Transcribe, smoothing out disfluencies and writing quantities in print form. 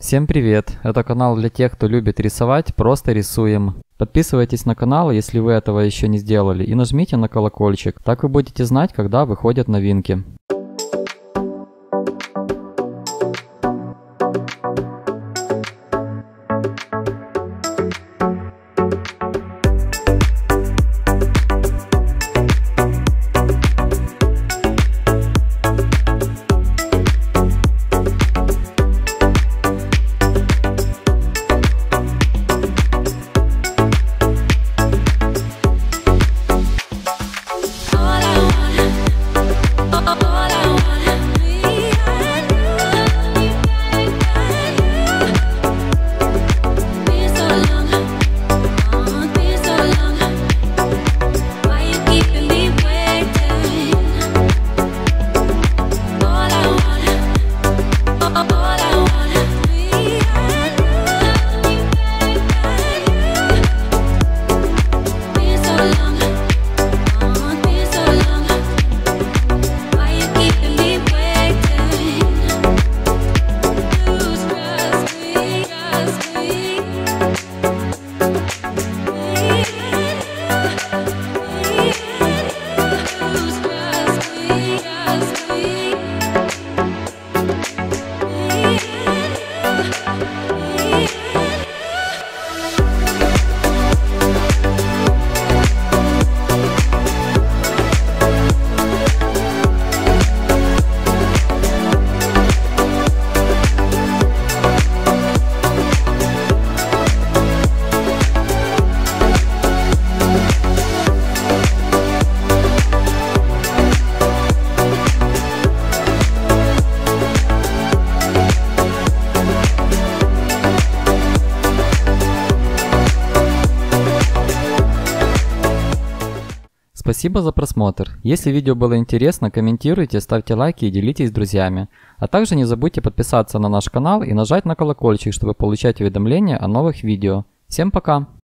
Всем привет! Это канал для тех, кто любит рисовать, просто рисуем. Подписывайтесь на канал, если вы этого еще не сделали, и нажмите на колокольчик, так вы будете знать, когда выходят новинки. Спасибо за просмотр. Если видео было интересно, комментируйте, ставьте лайки и делитесь с друзьями. А также не забудьте подписаться на наш канал и нажать на колокольчик, чтобы получать уведомления о новых видео. Всем пока!